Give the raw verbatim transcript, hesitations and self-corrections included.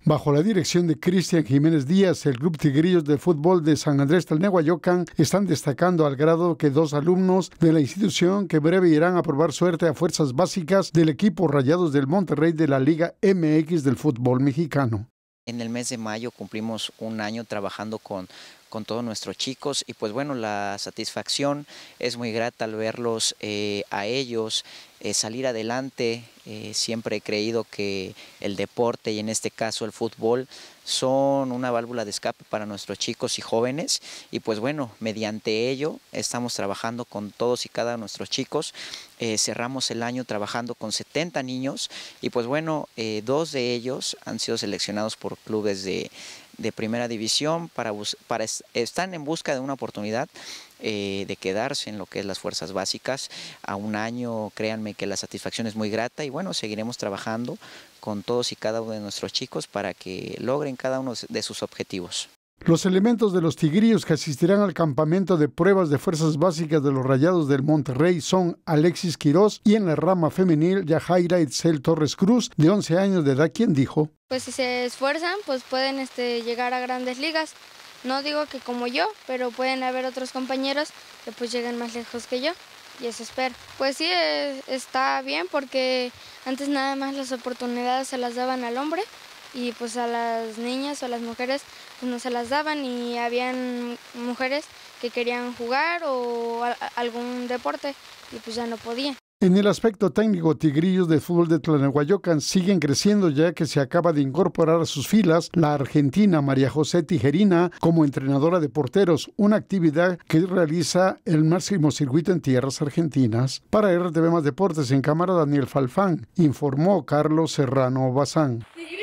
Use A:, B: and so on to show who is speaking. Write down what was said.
A: Bajo la dirección de Cristian Jiménez Díaz, el Club Tigrillos de Fútbol de San Andrés Tlalnehuayocán están destacando al grado que dos alumnos de la institución que breve irán a probar suerte a fuerzas básicas del equipo Rayados del Monterrey de la Liga M X del fútbol mexicano.
B: En el mes de mayo cumplimos un año trabajando con, con todos nuestros chicos y pues bueno, la satisfacción es muy grata al verlos eh, a ellos eh, salir adelante. Eh, siempre he creído que el deporte y en este caso el fútbol son una válvula de escape para nuestros chicos y jóvenes y pues bueno, mediante ello estamos trabajando con todos y cada de nuestros chicos. Eh, cerramos el año trabajando con setenta niños y pues bueno, eh, dos de ellos han sido seleccionados por clubes de, de primera división para, para están en busca de una oportunidad eh, de quedarse en lo que es las fuerzas básicas. A un año, créanme que la satisfacción es muy grata y bueno, seguiremos trabajando con todos y cada uno de nuestros chicos para que logren cada uno de sus objetivos.
A: Los elementos de los Tigrillos que asistirán al campamento de pruebas de fuerzas básicas de los Rayados del Monterrey son Alexis Quirós y en la rama femenil Yajaira Itzel Torres Cruz, de once años de edad, quien dijo:
C: Pues si se esfuerzan, pues pueden este, llegar a grandes ligas. No digo que como yo, pero pueden haber otros compañeros que pues lleguen más lejos que yo. Y eso espero. Pues sí, está bien porque antes nada más las oportunidades se las daban al hombre y pues a las niñas o a las mujeres pues no se las daban y habían mujeres que querían jugar o a, a algún deporte y pues ya no podían.
A: En el aspecto técnico, Tigrillos de Fútbol de Tlalnehuayocán siguen creciendo ya que se acaba de incorporar a sus filas la argentina María José Tijerina como entrenadora de porteros, una actividad que realiza el máximo circuito en tierras argentinas. Para R T V Más Deportes en cámara, Daniel Falfán, informó Carlos Serrano Bazán.